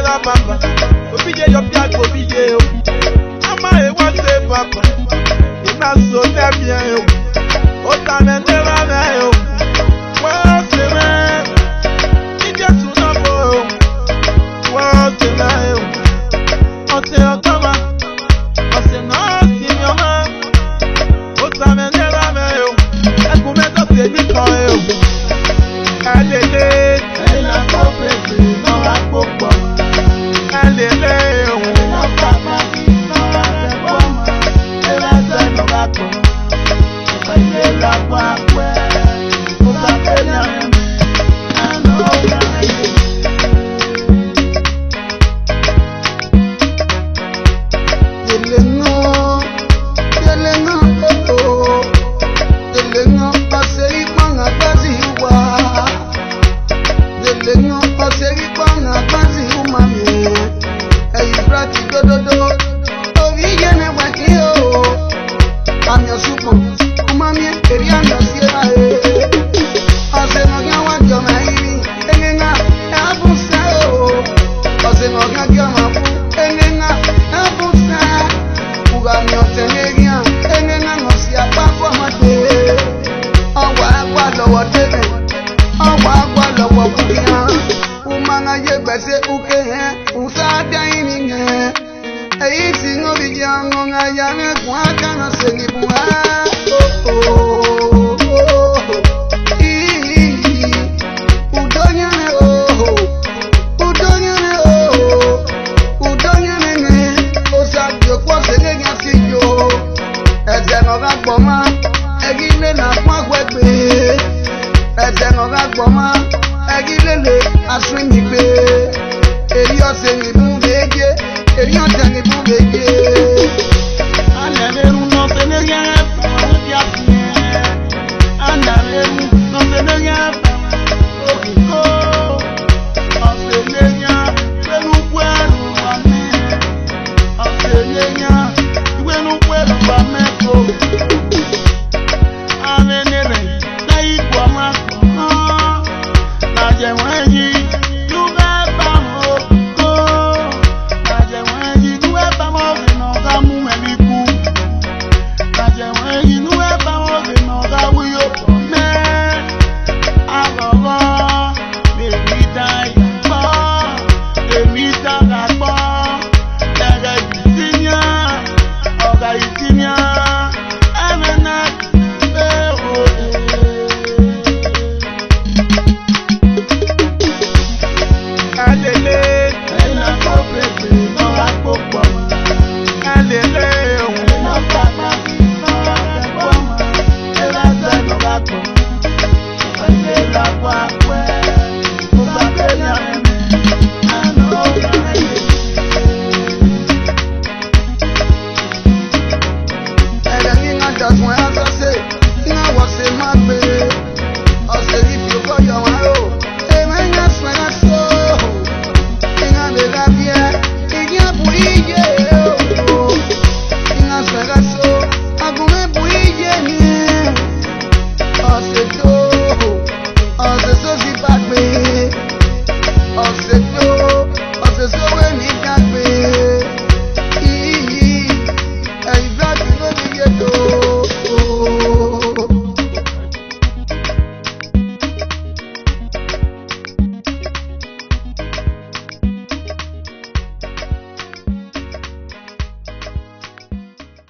papa. Obije yo piak obije yo. Ama e wa se papa. Ina so te bien yo. O ta me ne va me yo. Wa se me. Ije tu na bo yo. Wa se me yo. O te o kama. O se na si mi o ma. O ta me ne va me yo. E ku me to se mi kan yo. Alele. Elle a compris dans la popo. Alele. Egilele aswing igbe, eyi ose